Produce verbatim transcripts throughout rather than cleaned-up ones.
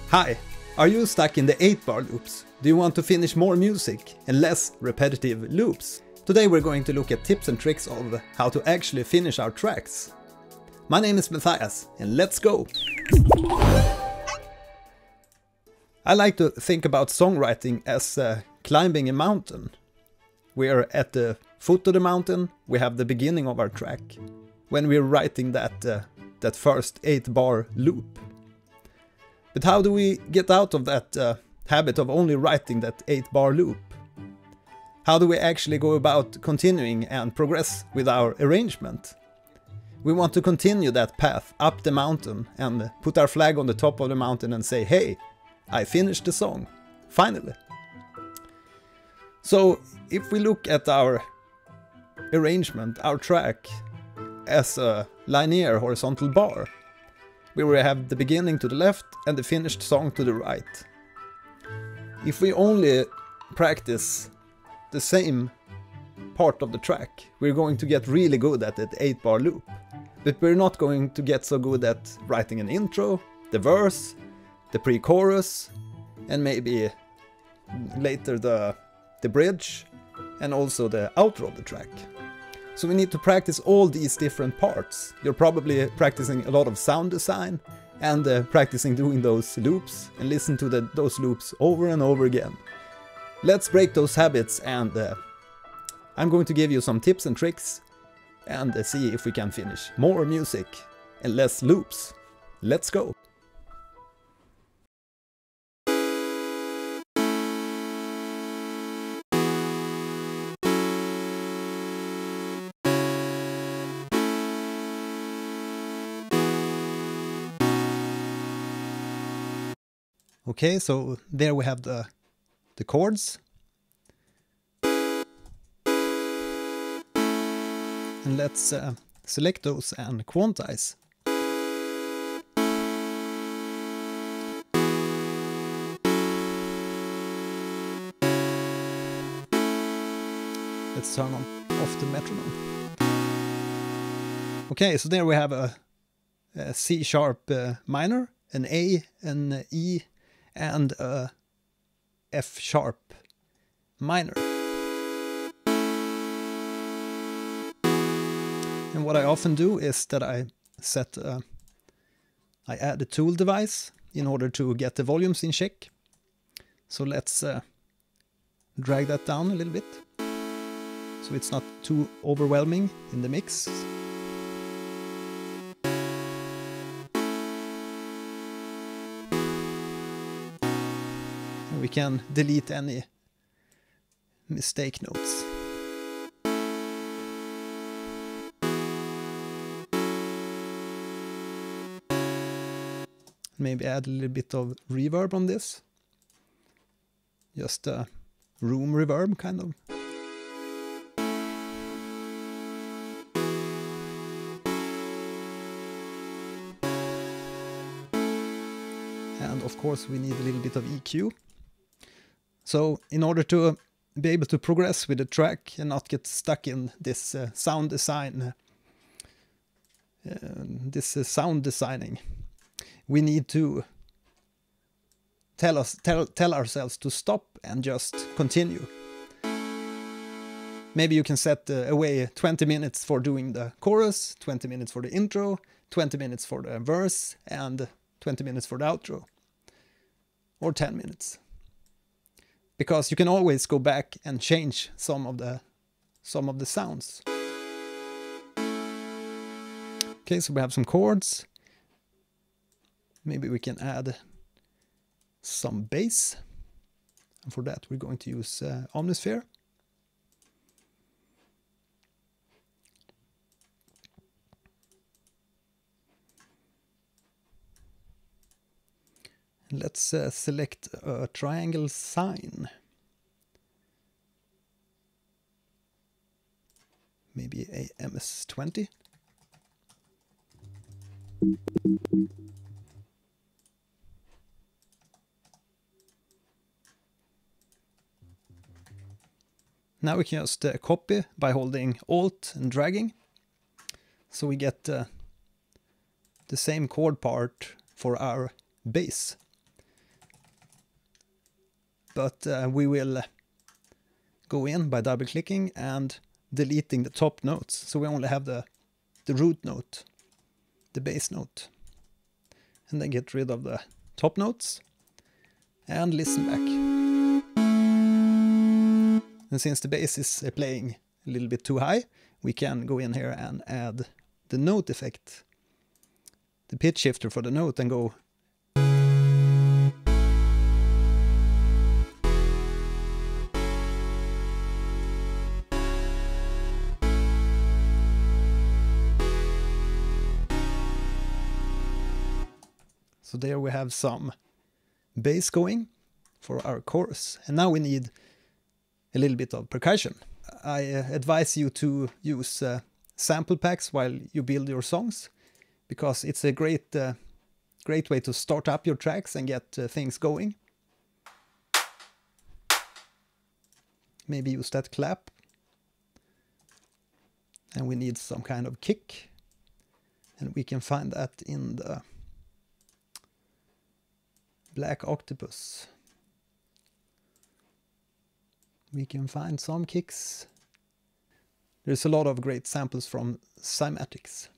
Hi! Are you stuck in the eight bar loops? Do you want to finish more music and less repetitive loops? Today we're going to look at tips and tricks of how to actually finish our tracks. My name is Mattias, and let's go! I like to think about songwriting as uh, climbing a mountain. We're at the foot of the mountain, we have the beginning of our track, when we're writing that, uh, that first eight bar loop. But how do we get out of that uh, habit of only writing that eight bar loop? How do we actually go about continuing and progress with our arrangement? We want to continue that path up the mountain and put our flag on the top of the mountain and say, hey, I finished the song, finally. So if we look at our arrangement, our track, as a linear horizontal bar, we will have the beginning to the left and the finished song to the right. If we only practice the same part of the track, we're going to get really good at that eight bar loop. But we're not going to get so good at writing an intro, the verse, the pre-chorus, and maybe later the, the bridge, and also the outro of the track. So we need to practice all these different parts. You're probably practicing a lot of sound design and uh, practicing doing those loops and listen to the, those loops over and over again. Let's break those habits, and uh, I'm going to give you some tips and tricks and uh, see if we can finish more music and less loops. Let's go! Okay, so there we have the, the chords. And let's uh, select those and quantize. Let's turn on off the metronome. Okay, so there we have a, a C sharp uh, minor, an A, an E, and a F sharp minor. And what I often do is that I set, uh, I add a tool device in order to get the volumes in check. So let's uh, drag that down a little bit, so it's not too overwhelming in the mix. We can delete any mistake notes. Maybe add a little bit of reverb on this. Just a room reverb, kind of. And of course we need a little bit of E Q. So in order to be able to progress with the track and not get stuck in this uh, sound design, uh, this uh, sound designing, we need to tell us tell tell ourselves to stop and just continue. Maybe you can set uh, away twenty minutes for doing the chorus, twenty minutes for the intro, twenty minutes for the verse, and twenty minutes for the outro, or ten minutes. Because you can always go back and change some of the some of the sounds. Okay, so we have some chords. Maybe we can add some bass. And for that we're going to use uh, Omnisphere. Let's uh, select a triangle sign. Maybe a M S twenty. Now we can just uh, copy by holding Alt and dragging. So we get uh, the same chord part for our bass. but uh, we will go in by double clicking and deleting the top notes. So we only have the, the root note, the bass note. And then get rid of the top notes and listen back. And since the bass is uh, playing a little bit too high, we can go in here and add the note effect, the pitch shifter for the note, and go so there we have some bass going for our chorus. And now we need a little bit of percussion. I uh, advise you to use uh, sample packs while you build your songs, because it's a great, uh, great way to start up your tracks and get uh, things going. Maybe use that clap. And we need some kind of kick. And we can find that in the Black Octopus. We can find some kicks. There's a lot of great samples from cymatics.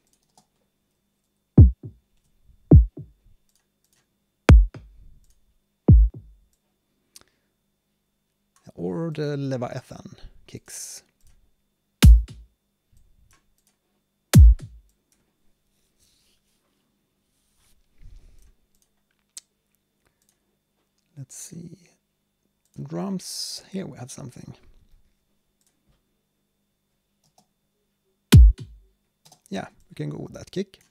Or the Leviathan kicks. Let's see. Drums, here we have something. Yeah, we can go with that kick.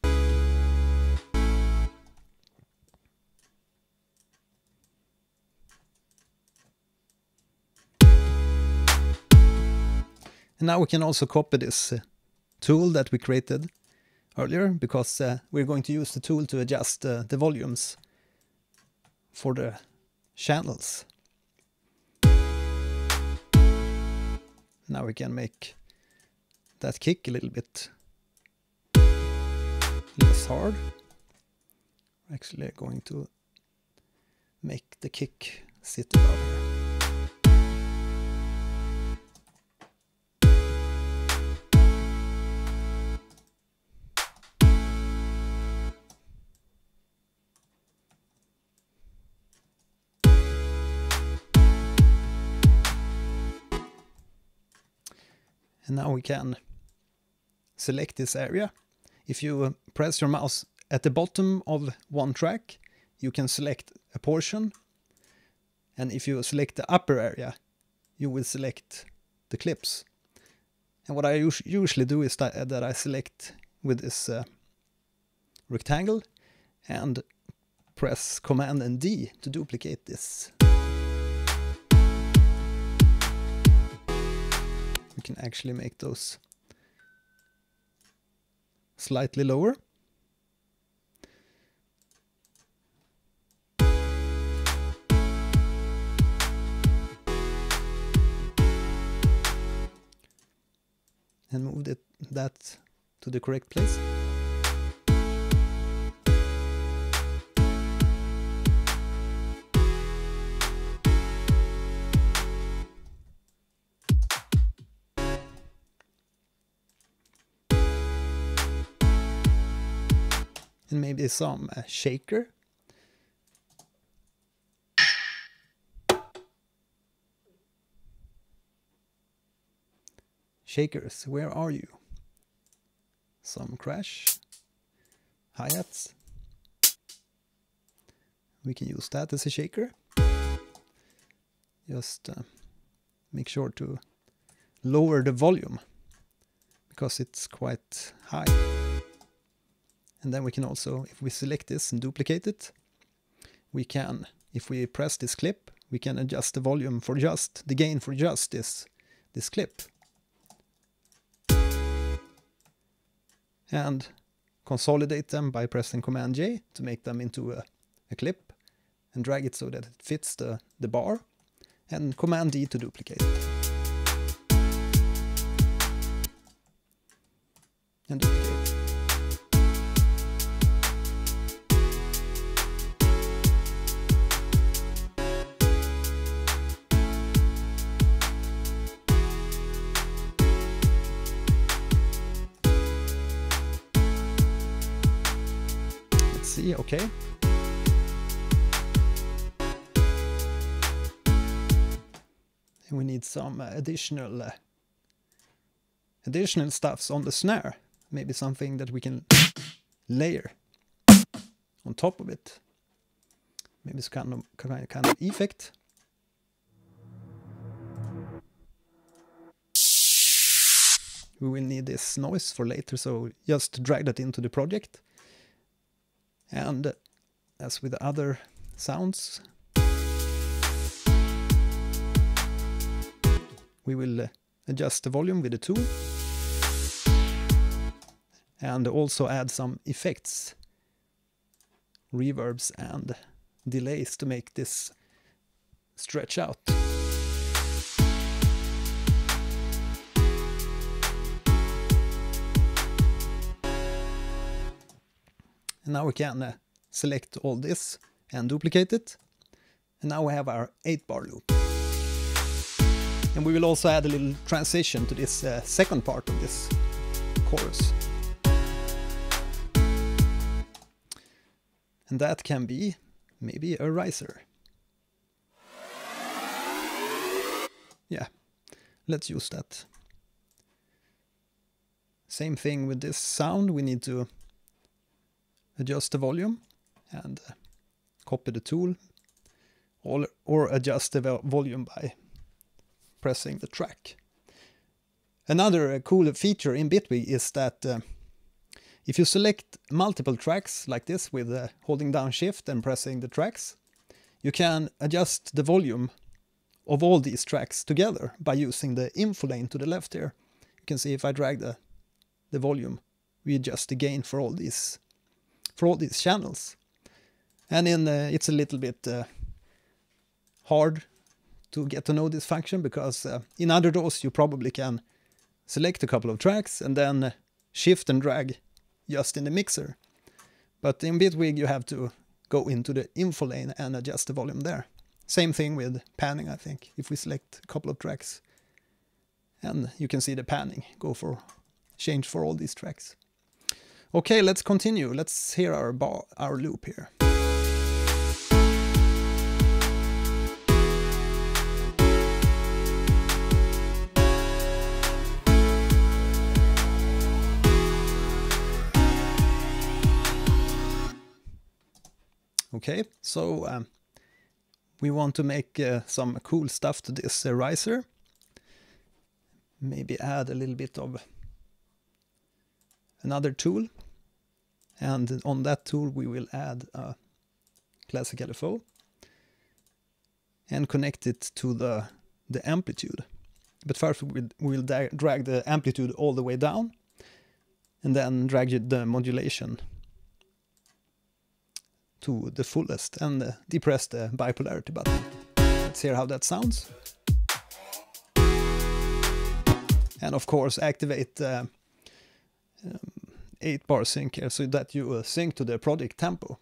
And now we can also copy this uh, tool that we created earlier, because uh, we're going to use the tool to adjust uh, the volumes for the channels. Now we can make that kick a little bit less hard. We're actually going to make the kick sit above here. And now we can select this area. If you press your mouse at the bottom of one track, you can select a portion. And if you select the upper area, you will select the clips. And what I us usually do is that, that I select with this uh, rectangle and press Command and D to duplicate this. We can actually make those slightly lower. And move it, that to the correct place. And maybe some uh, shaker. Shakers, where are you? Some crash. Hi-hats. We can use that as a shaker. Just uh, make sure to lower the volume, because it's quite high. And then we can also, if we select this and duplicate it, we can, if we press this clip, we can adjust the volume for just, the gain for just this, this clip. And consolidate them by pressing Command J to make them into a, a clip, and drag it so that it fits the, the bar, and Command D to duplicate it. And duplicate. see, okay. And we need some uh, additional uh, additional stuffs on the snare. Maybe something that we can layer on top of it. Maybe it's kind of kind of effect. We will need this noise for later, so just drag that into the project. And uh, as with the other sounds, we will uh, adjust the volume with the tool. And also add some effects, reverbs and delays to make this stretch out. And now we can uh, select all this and duplicate it. And now we have our eight bar loop. And we will also add a little transition to this uh, second part of this chorus. And that can be maybe a riser. Yeah, let's use that. Same thing with this sound. We need to adjust the volume and uh, copy the tool, or, or adjust the volume by pressing the track. Another uh, cool feature in Bitwig is that uh, if you select multiple tracks like this with uh, holding down shift and pressing the tracks, you can adjust the volume of all these tracks together by using the info lane to the left here. You can see if I drag the, the volume, we adjust the gain for all these for all these channels. And in uh, it's a little bit uh, hard to get to know this function, because uh, in other D A Ws you probably can select a couple of tracks and then uh, shift and drag just in the mixer. But in Bitwig you have to go into the info lane and adjust the volume there. Same thing with panning, I think. If we select a couple of tracks, and you can see the panning go for change for all these tracks. Okay, let's continue. Let's hear our bar, our loop here. Okay, so um, we want to make uh, some cool stuff to this uh, riser. Maybe add a little bit of another tool, and on that tool we will add a classic L F O and connect it to the, the amplitude. But first we'll, we'll drag the amplitude all the way down and then drag the modulation to the fullest and uh, depress the bipolarity button. Let's hear how that sounds. And of course activate uh, um, eight bar sync here so that you uh, sync to the project tempo.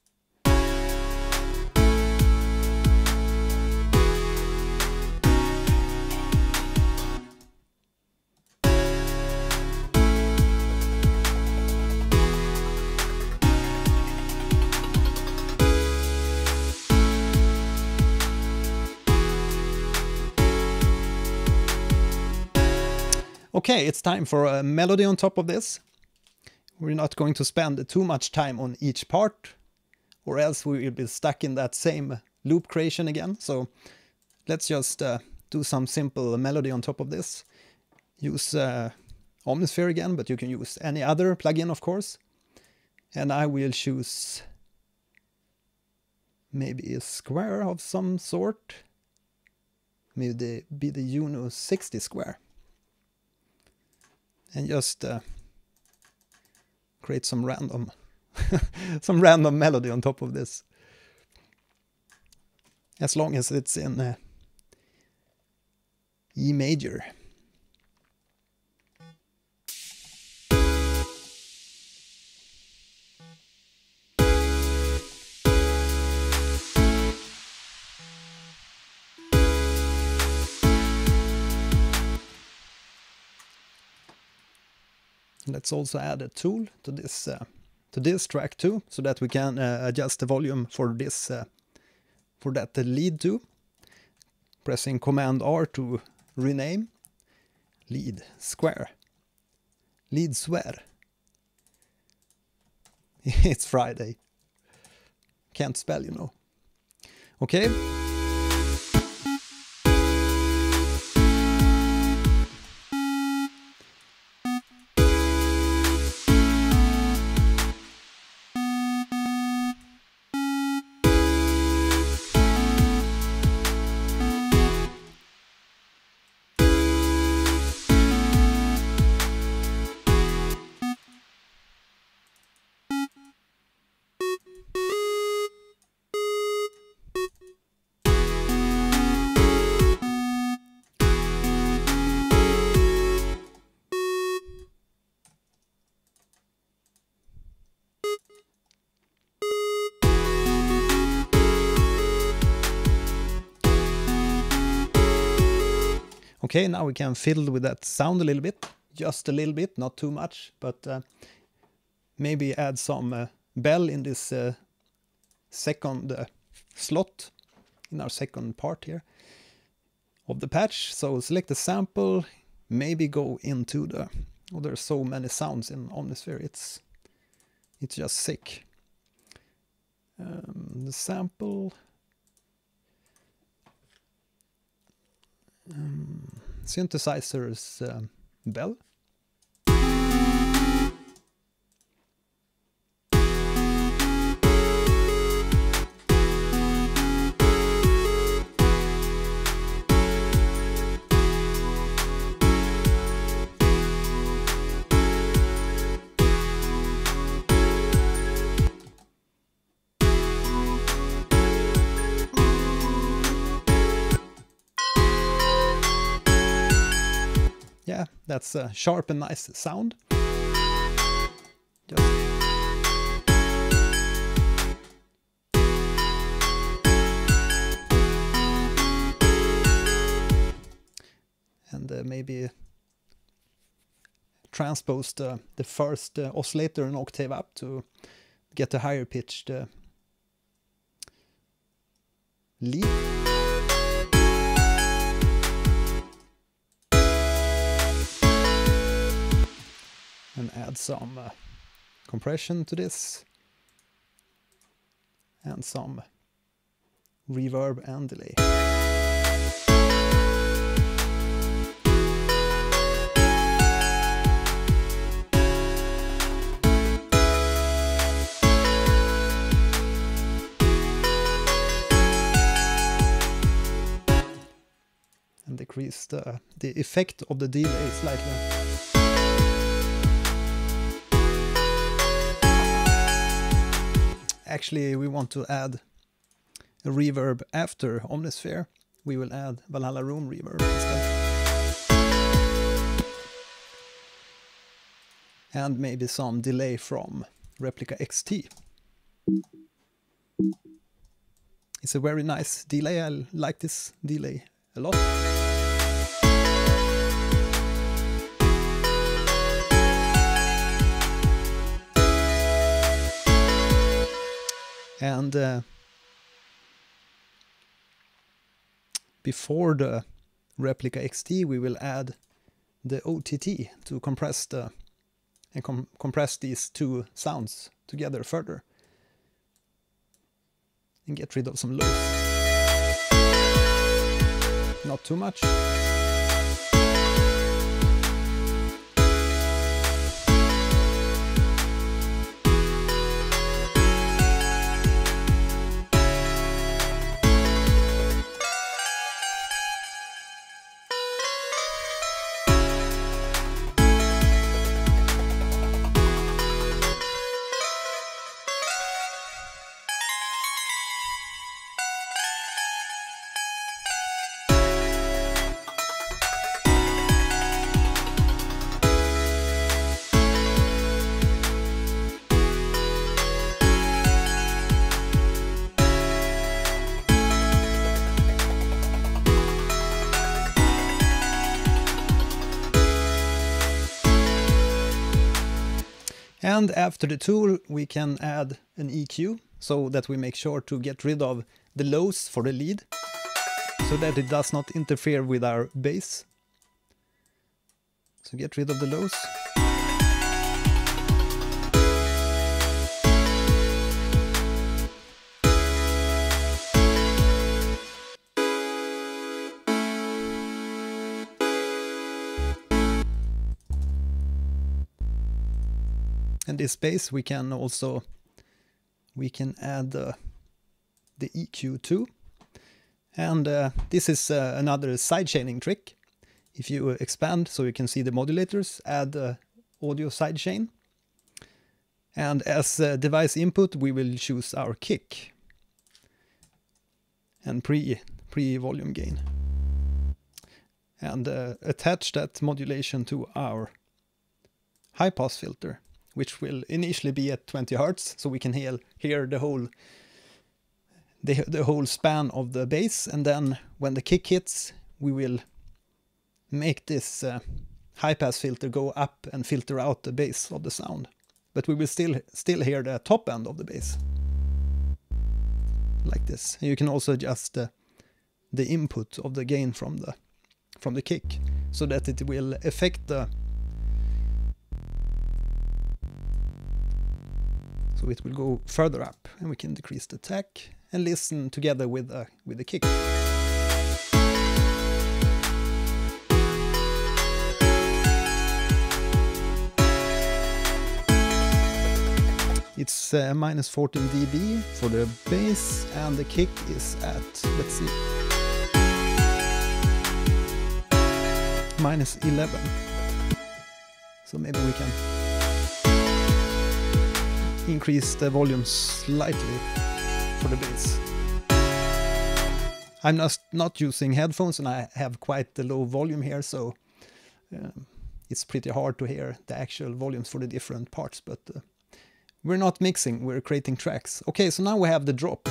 Okay, it's time for a melody on top of this. We're not going to spend too much time on each part, or else we will be stuck in that same loop creation again. So let's just uh, do some simple melody on top of this. Use uh, Omnisphere again, but you can use any other plugin, of course. And I will choose maybe a square of some sort. Maybe the, be the Juno sixty square. And just uh, create some random some random melody on top of this, as long as it's in uh, E major. Let's also add a tool to this uh, to this track too, so that we can uh, adjust the volume for this, uh, for that uh, lead too. Pressing Command R to rename. Lead square. Lead square. It's Friday. Can't spell, you know. Okay. Okay, now we can fiddle with that sound a little bit, just a little bit, not too much, but uh, maybe add some uh, bell in this uh, second uh, slot, in our second part here of the patch. So select the sample, maybe go into the, oh, there's so many sounds in Omnisphere, it's, it's just sick. Um, the sample... Um, synthesizer's uh, bell. Yeah, that's a sharp and nice sound. Just and uh, maybe transpose the, the first uh, oscillator an octave up to get a higher pitched uh, lead. And add some uh, compression to this, and some reverb and delay. And decrease the, the effect of the delay slightly. Actually, we want to add a reverb after Omnisphere. We will add Valhalla Room reverb instead. And maybe some delay from Replica X T. It's a very nice delay. I like this delay a lot. And uh, before the Replica X T, we will add the O T T to compress the and com compress these two sounds together further, and get rid of some lows. Not too much. And after the tool, we can add an E Q so that we make sure to get rid of the lows for the lead, so that it does not interfere with our bass. So get rid of the lows. And this bass we can also we can add uh, the E Q too. And uh, this is uh, another sidechaining trick. If you expand so you can see the modulators, add uh, audio sidechain. And as uh, device input we will choose our kick and pre pre volume gain, and uh, attach that modulation to our high pass filter, which will initially be at twenty hertz, so we can hear, hear the whole the, the whole span of the bass. And then when the kick hits, we will make this uh, high pass filter go up and filter out the bass of the sound, but we will still still hear the top end of the bass like this. You can also adjust the, the input of the gain from the from the kick so that it will affect the so it will go further up, and we can decrease the attack and listen together with the with the kick. It's uh, minus fourteen D B for the bass, and the kick is at, let's see, minus eleven. So maybe we can increase the volume slightly for the bass. I'm not, not using headphones, and I have quite a low volume here, so um, it's pretty hard to hear the actual volumes for the different parts, but uh, we're not mixing, we're creating tracks. Okay, so now we have the drop.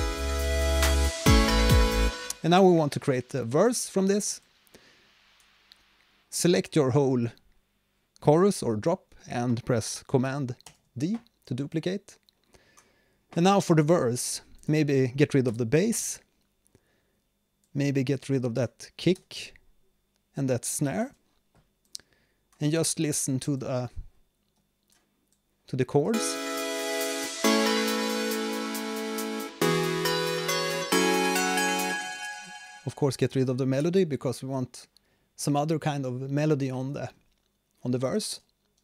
And now we want to create a verse from this. Select your whole chorus or drop and press Command D to duplicate. And now for the verse, maybe get rid of the bass. Maybe get rid of that kick and that snare. And just listen to the to the chords. Of course, get rid of the melody because we want some other kind of melody on the on the verse.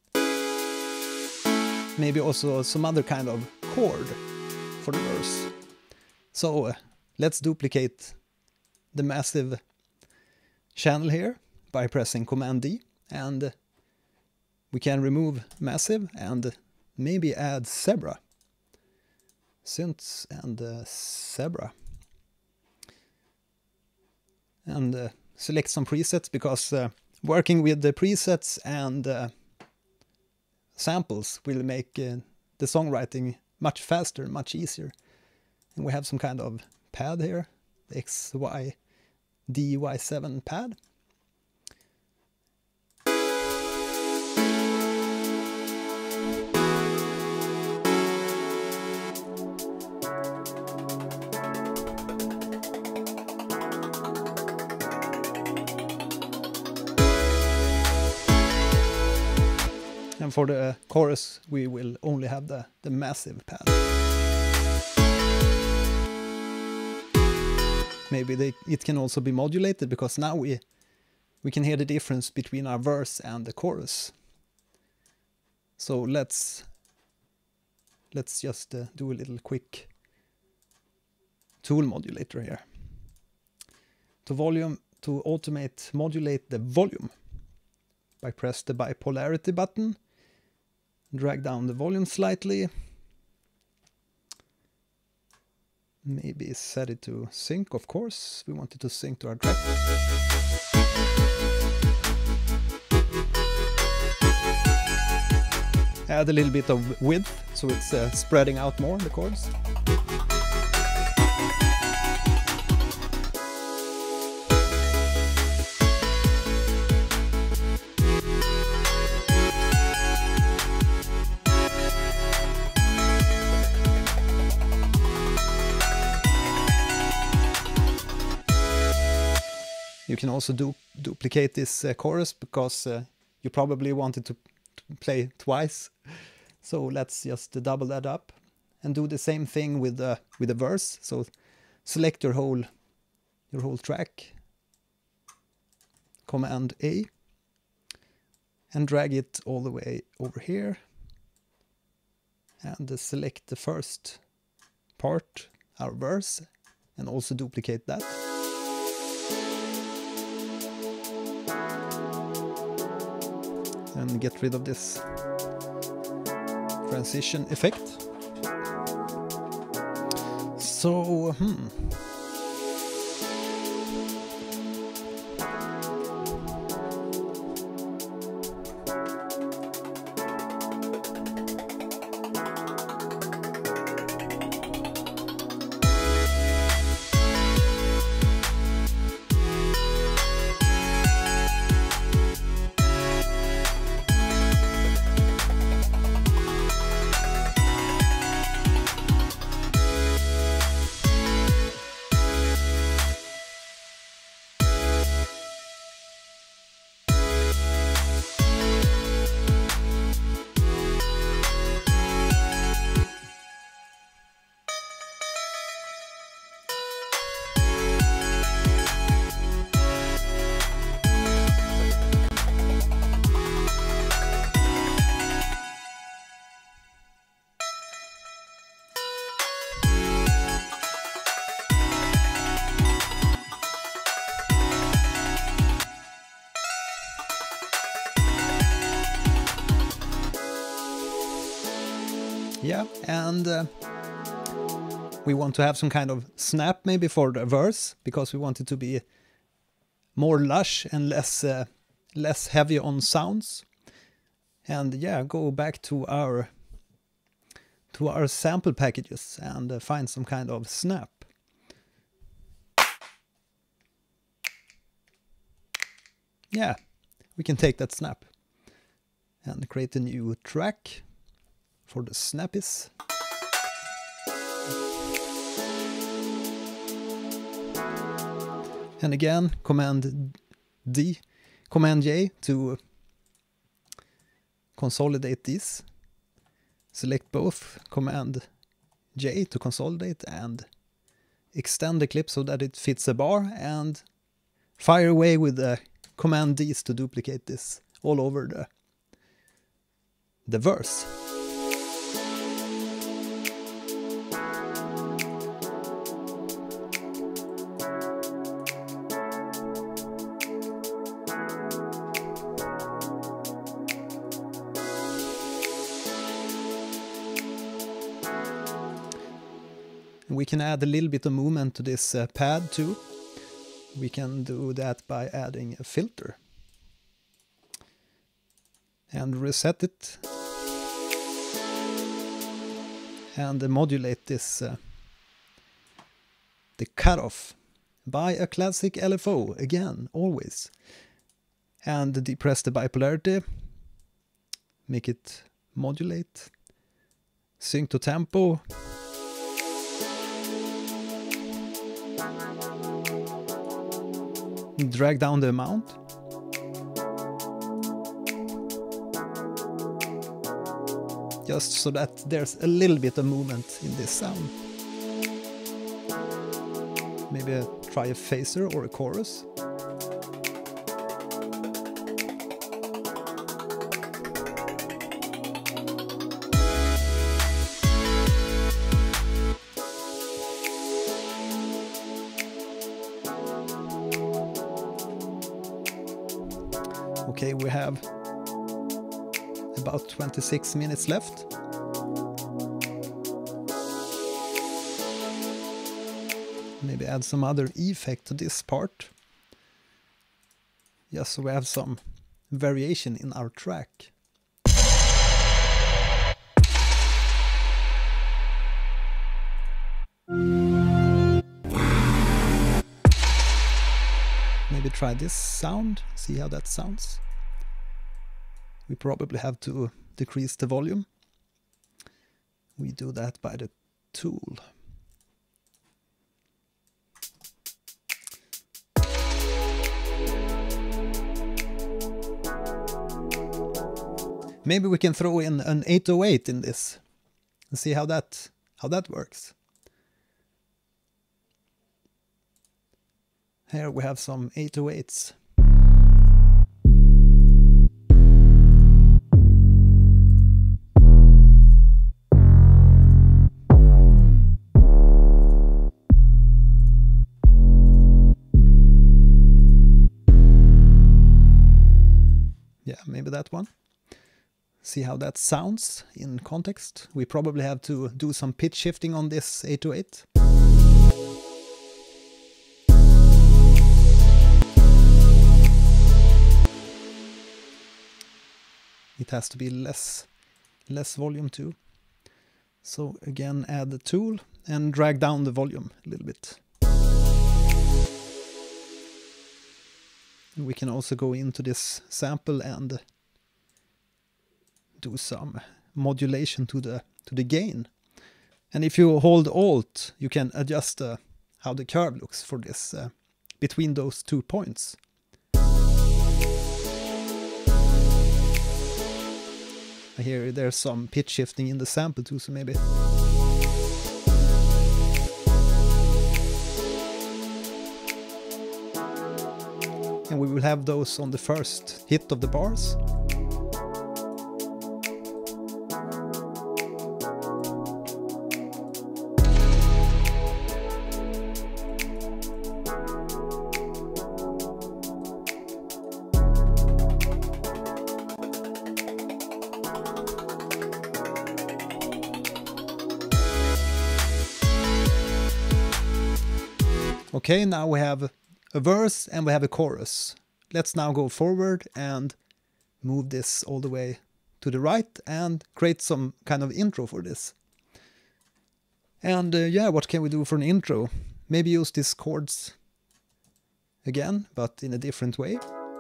Maybe also some other kind of chord for the verse. So uh, let's duplicate the massive channel here by pressing Command D, and uh, we can remove massive and maybe add zebra. Synths and uh, zebra. And uh, select some presets, because uh, working with the presets and uh, samples will make uh, the songwriting much faster, much easier. And we have some kind of pad here, the X Y D Y seven pad. And for the chorus, we will only have the, the massive pad. Maybe they, it can also be modulated, because now we, we can hear the difference between our verse and the chorus. So let's, let's just uh, do a little quick tool modulator here. To volume, to automate modulate the volume, I press the bipolarity button, drag down the volume slightly, maybe set it to sync, of course, we want it to sync to our track. Add a little bit of width, so it's uh, spreading out more, the chords. You can also du duplicate this uh, chorus because uh, you probably wanted to, to play twice. So let's just uh, double that up and do the same thing with the with the verse. So select your whole your whole track, Command A, and drag it all the way over here, and uh, select the first part, our verse, and also duplicate that. And get rid of this transition effect. So, hmm. Yeah, and uh, we want to have some kind of snap maybe for the verse, because we want it to be more lush and less uh, less heavy on sounds. And yeah, go back to our to our sample packages and uh, find some kind of snap. Yeah, we can take that snap and create a new track for the snappies. And again, Command D, Command J to consolidate these. Select both, Command J to consolidate, and extend the clip so that it fits a bar, and fire away with the Command D's to duplicate this all over the, the verse. We can add a little bit of movement to this uh, pad too. We can do that by adding a filter. And reset it. And uh, modulate this, uh, the cutoff, by a classic L F O, again, always. And depress the bipolarity. Make it modulate. Sync to tempo. Drag down the amount. Just so that there's a little bit of movement in this sound. Maybe try a phaser or a chorus. Okay, we have about twenty-six minutes left. Maybe add some other effect to this part. Just so we have some variation in our track. Maybe try this sound, see how that sounds. We probably have to decrease the volume. We do that by the tool. Maybe we can throw in an eight oh eight in this and see how that how that works. Here we have some eight oh eights. Yeah, maybe that one. See how that sounds in context. We probably have to do some pitch shifting on this eight oh eight. It has to be less, less volume too. So again, add the tool and drag down the volume a little bit. We can also go into this sample and do some modulation to the to the gain. And if you hold Alt, you can adjust uh, how the curve looks for this uh, between those two points. I hear there's some pitch shifting in the sample too, so maybe. And we will have those on the first hit of the bars. Okay, now we have a verse and we have a chorus. Let's now go forward and move this all the way to the right and create some kind of intro for this. And uh, yeah, what can we do for an intro? Maybe use these chords again, but in a different way.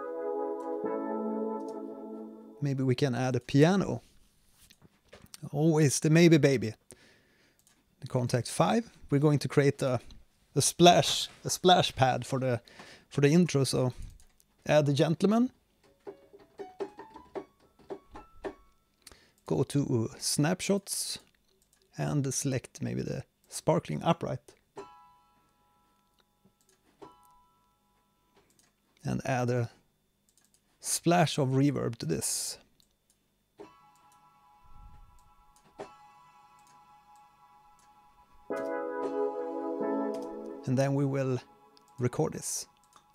Maybe we can add a piano. Always the maybe baby. The contact five. We're going to create a a splash a splash pad for the for the intro, so add the gentleman, go to snapshots and select maybe the sparkling upright and add a splash of reverb to this. And then we will record this.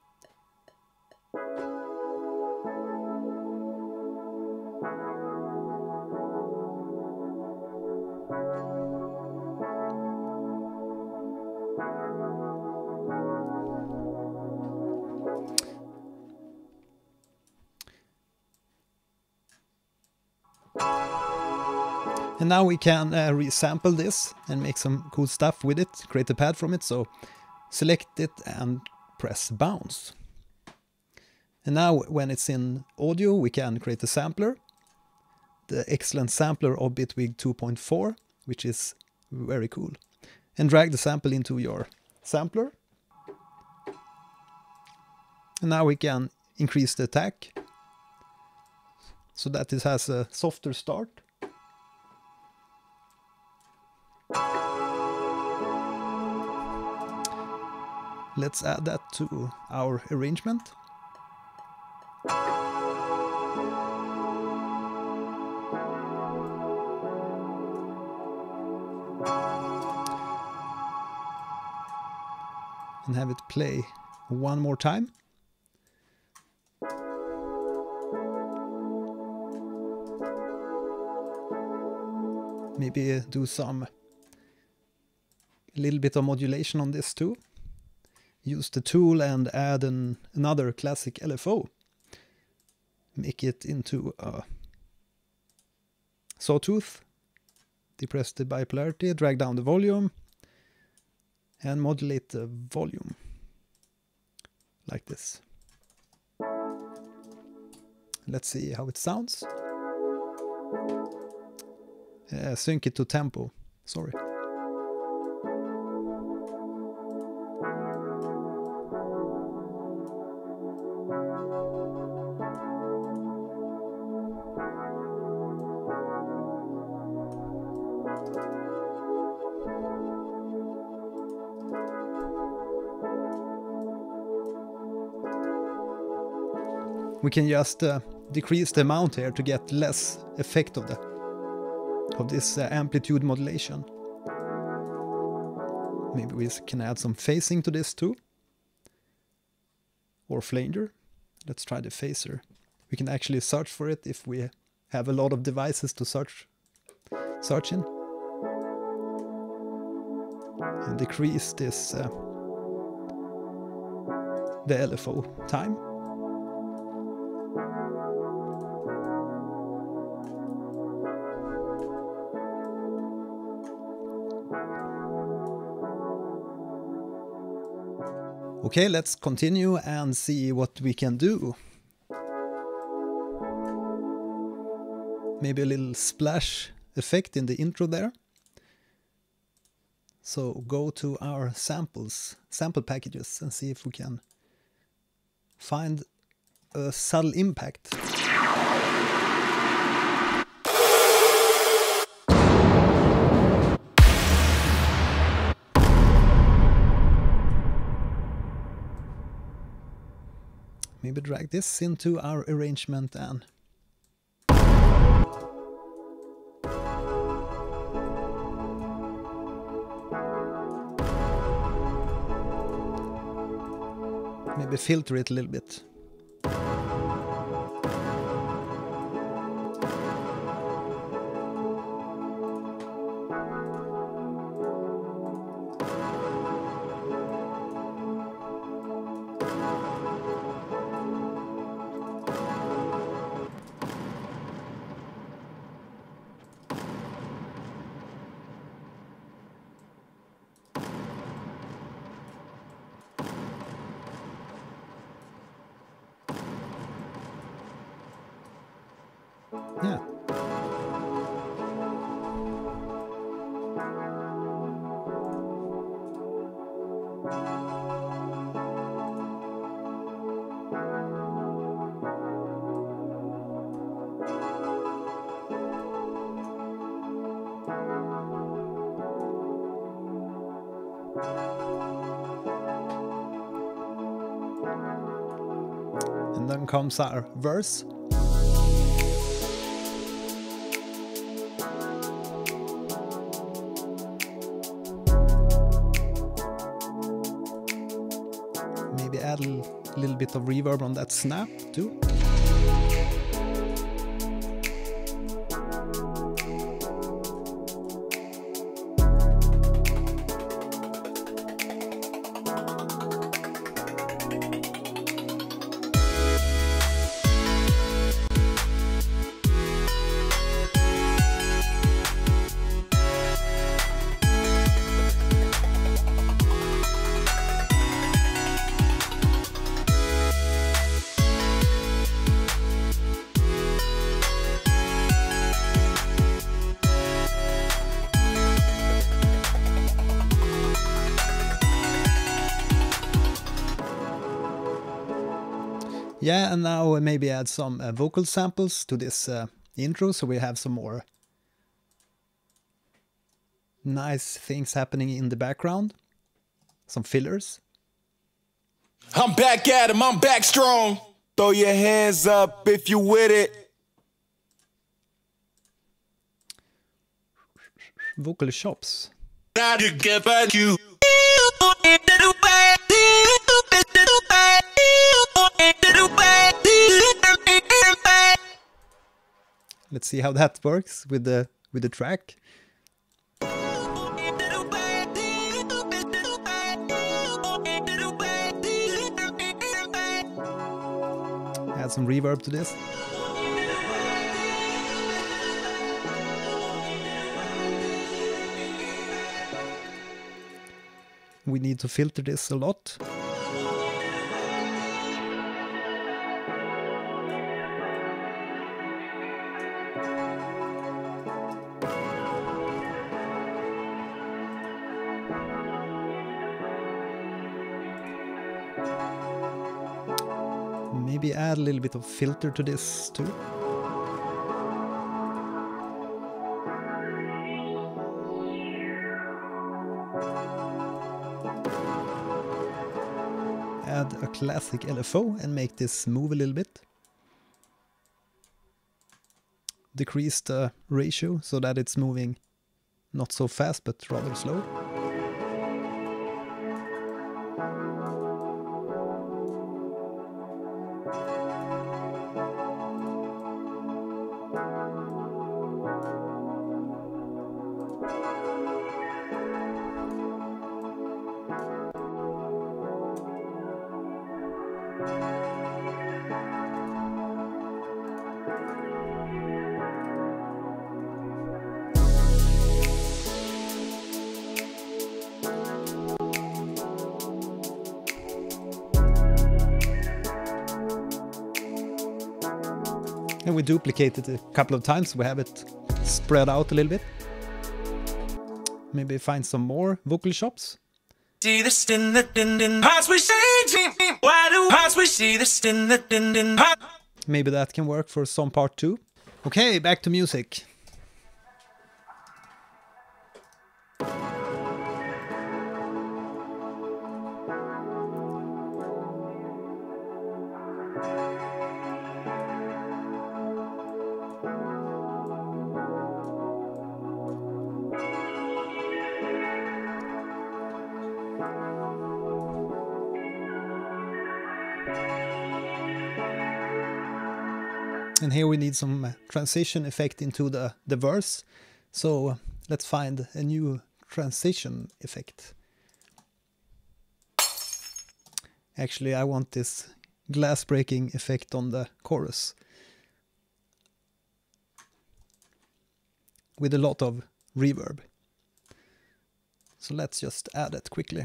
And now we can uh, resample this and make some cool stuff with it, create a pad from it. So select it and press bounce. And now when it's in audio, we can create a sampler, the excellent sampler of Bitwig two point four, which is very cool. And drag the sample into your sampler. And now we can increase the attack so that this has a softer start. Let's add that to our arrangement. And have it play one more time. Maybe do some a little bit of modulation on this too. Use the tool and add an, another classic L F O. Make it into a sawtooth. Depress the bipolarity, drag down the volume, and modulate the volume like this. Let's see how it sounds. Uh, sync it to tempo, sorry. we can just uh, decrease the amount here to get less effect of the of this uh, amplitude modulation. Maybe we can add some phasing to this too, or flanger. Let's try the phaser. We can actually search for it if we have a lot of devices to search search in, and decrease this uh, the L F O time. Okay, let's continue and see what we can do. Maybe a little splash effect in the intro there. So go to our samples, sample packages, and see if we can find a subtle impact. Maybe drag this into our arrangement and maybe filter it a little bit. Yeah. And then comes our verse. Maybe add a little bit of reverb on that snap too. Yeah, and now maybe add some uh, vocal samples to this uh, intro, so we have some more nice things happening in the background. Some fillers. I'm back at him, I'm back strong. Throw your hands up if you with it. Vocal chops. Now to get back you. Let's see how that works with the with the track. Add some reverb to this. We need to filter this a lot. Maybe add a little bit of filter to this too. Add a classic L F O and make this move a little bit. decrease the ratio so that it's moving not so fast but rather slow. And we duplicate it a couple of times, we have it spread out a little bit. Maybe find some more vocal chops. See the din the din din hearts we say, why do hearts we see the din the din din. Maybe that can work for some part two. Okay, back to music. And here we need some transition effect into the, the verse. So let's find a new transition effect. Actually, I want this glass breaking effect on the chorus, with a lot of reverb. So let's just add it quickly.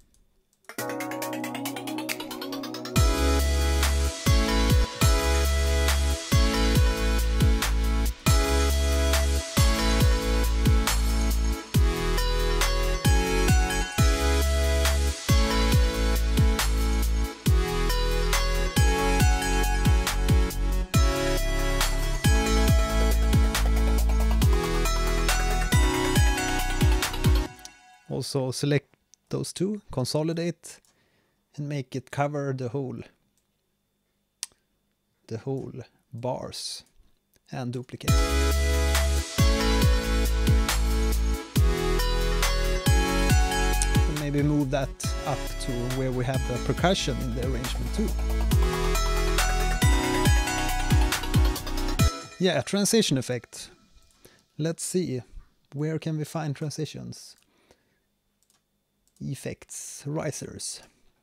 Also select those two, consolidate, and make it cover the whole the whole bars, and duplicate. And maybe move that up to where we have the percussion in the arrangement too. Yeah, transition effect. Let's see, where can we find transitions? Effects, risers.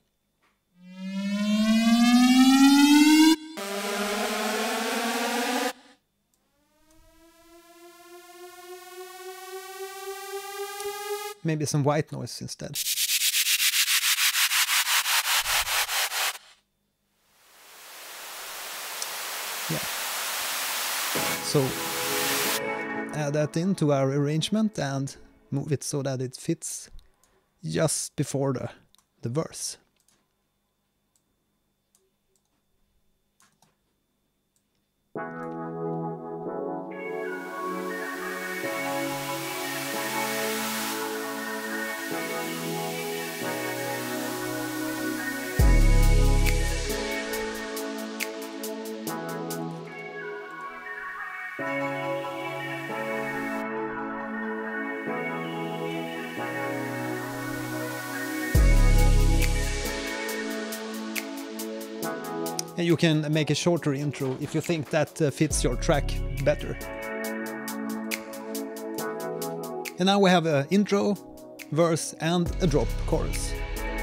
Maybe some white noise instead. Yeah. So add that into our arrangement and move it so that it fits just before the, the verse. And you can make a shorter intro if you think that uh, fits your track better. And now we have an intro, verse and a drop chorus.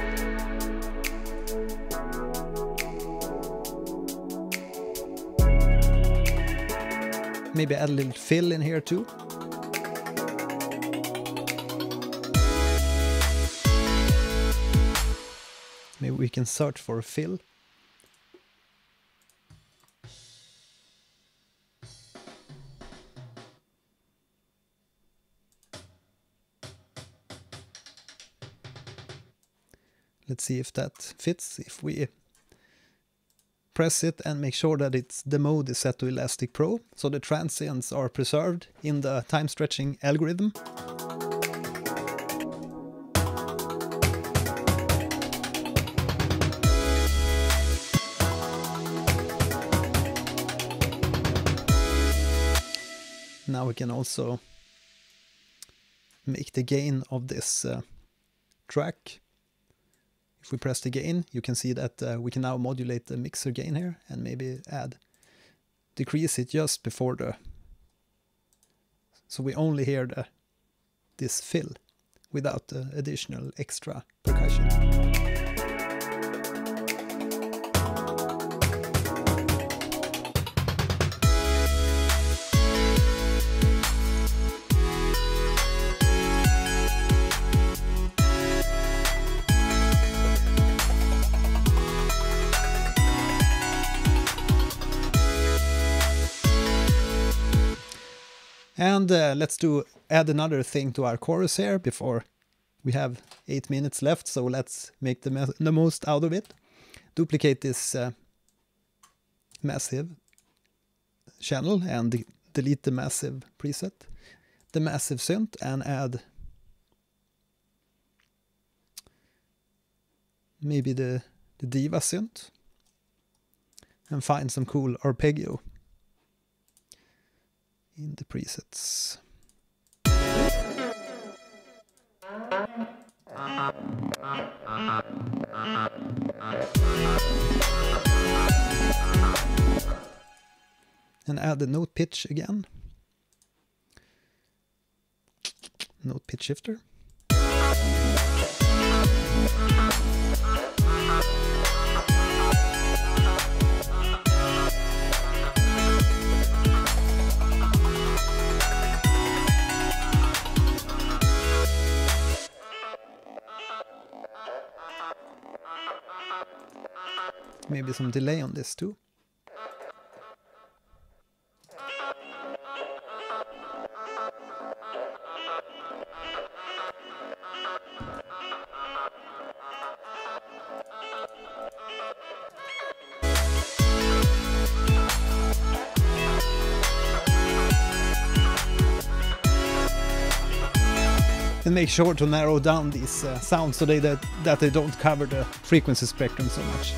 Maybe add a little fill in here too. Maybe we can search for a fill. Let's see if that fits. If we press it and make sure that it's the mode is set to Elastic Pro, so the transients are preserved in the time stretching algorithm. now we can also make the gain of this uh, track. If we press the gain, you can see that uh, we can now modulate the mixer gain here and maybe add, decrease it just before the, so we only hear the this fill without the additional extra percussion. And uh, let's do add another thing to our chorus here before we have eight minutes left. So let's make the, the most out of it. Duplicate this uh, massive channel and de delete the massive preset, the massive synth, and add maybe the, the diva synth, and find some cool arpeggio in the presets. And add the note pitch again. Note pitch shifter. Maybe some delay on this too. And make sure to narrow down these uh, sounds so they, that, that they don't cover the frequency spectrum so much.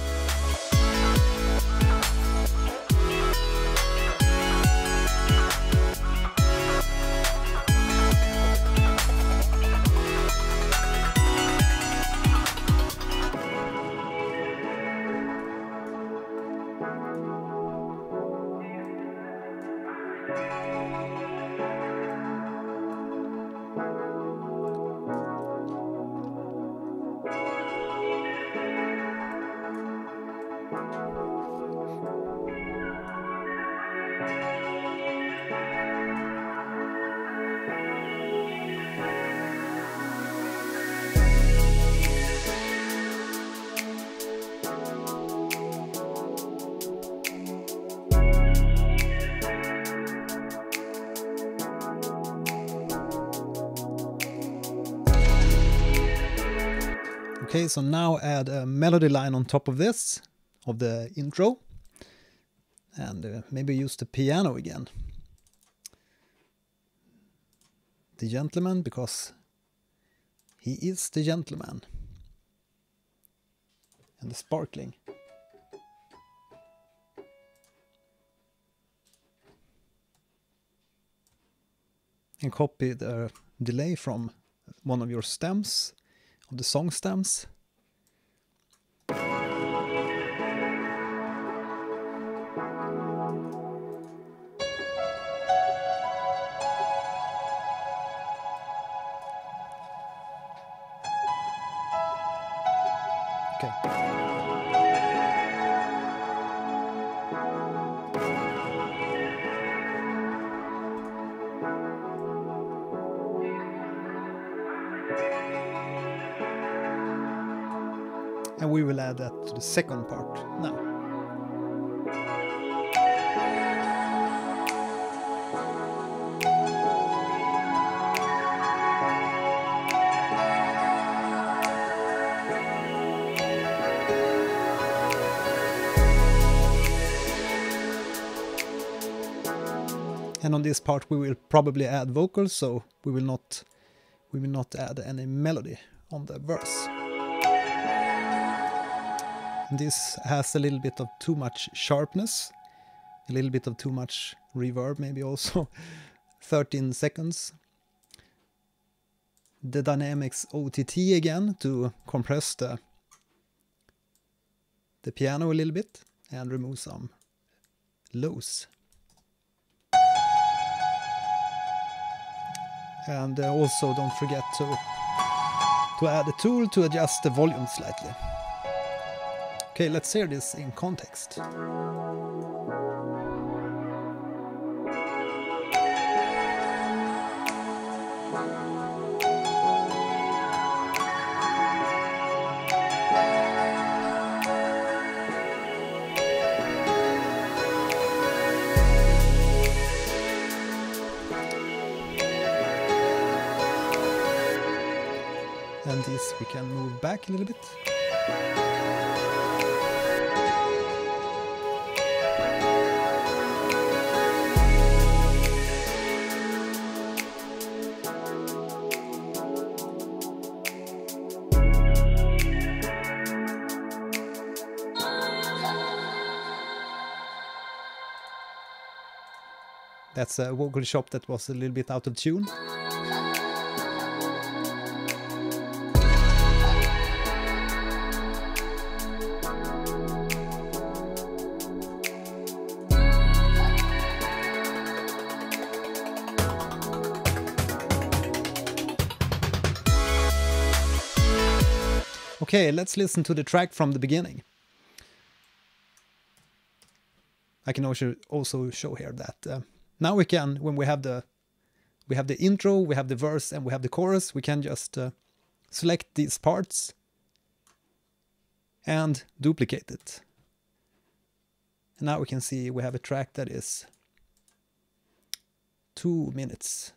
Okay, so now add a melody line on top of this, of the intro, and uh, maybe use the piano again. The gentleman, because he is the gentleman. And the sparkling. And copy the delay from one of your stems, of the song stems. Okay. And we will add that to the second part now. And on this part we will probably add vocals, so we will not we will not add any melody on the verse. And this has a little bit of too much sharpness, a little bit of too much reverb maybe also. thirteen seconds. The Dynamics O T T again to compress the, the piano a little bit and remove some lows. And uh, also don't forget to, to add a tool to adjust the volume slightly. Okay, let's hear this in context. And this we can move back a little bit. That's a vocal chop that was a little bit out of tune. Okay, let's listen to the track from the beginning. I can also also show here that uh, now we can, when we have the we have the intro, we have the verse, and we have the chorus, we can just uh, select these parts and duplicate it. And now we can see we have a track that is two minutes.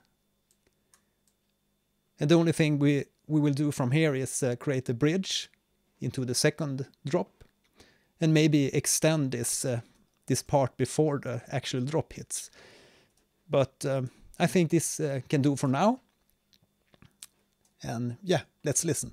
And the only thing we we will do from here is uh, create a bridge into the second drop and maybe extend this uh, this part before the actual drop hits. But um, I think this uh, can do for now. And yeah, let's listen.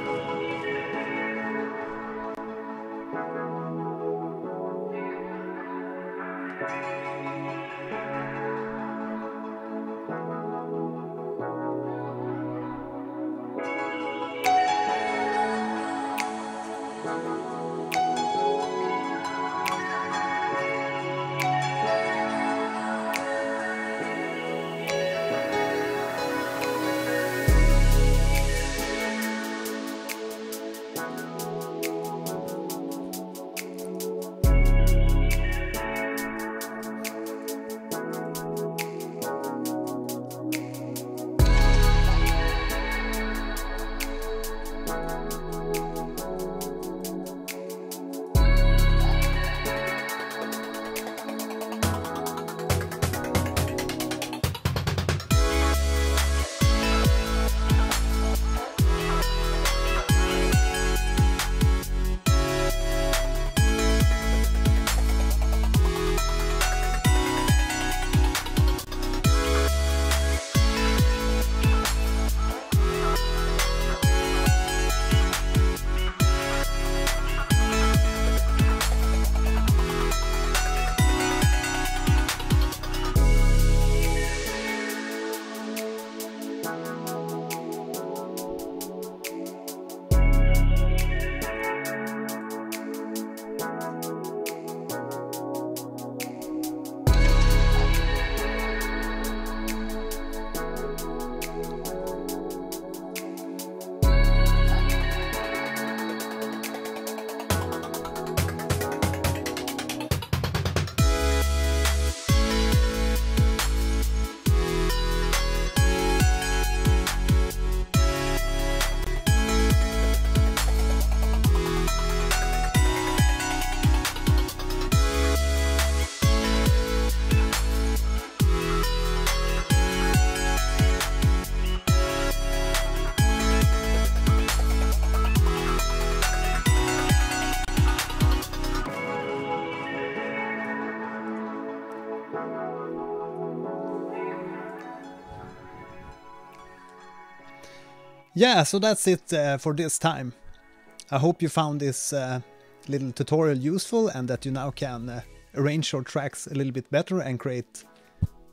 Yeah, so that's it uh, for this time. I hope you found this uh, little tutorial useful and that you now can uh, arrange your tracks a little bit better and create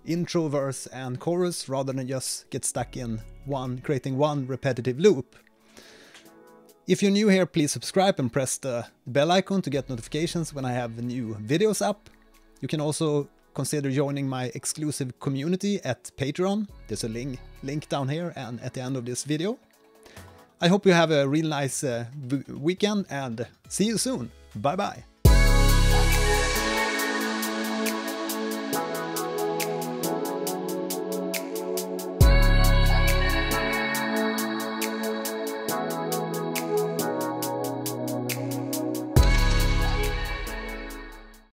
intro, verse and chorus rather than just get stuck in one, creating one repetitive loop. If you're new here, please subscribe and press the bell icon to get notifications when I have new videos up. You can also consider joining my exclusive community at Patreon. There's a link, link down here and at the end of this video. I hope you have a real nice uh, weekend and see you soon. Bye bye.